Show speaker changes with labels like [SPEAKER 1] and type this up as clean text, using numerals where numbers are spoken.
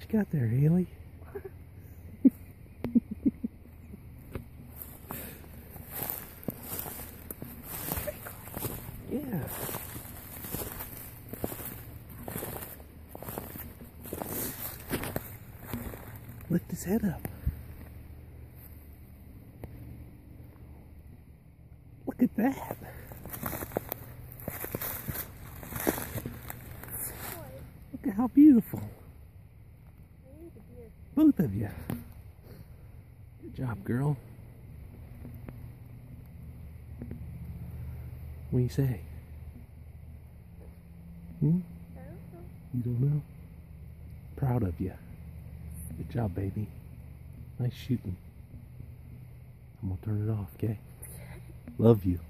[SPEAKER 1] you got there, Haley? Yeah. Lift his head up. Look at that. Look at how beautiful. Both of you. Good job, girl. What do you say? Hmm? You don't know? Proud of you. Good job, baby. Nice shooting. I'm gonna turn it off, okay? Love you.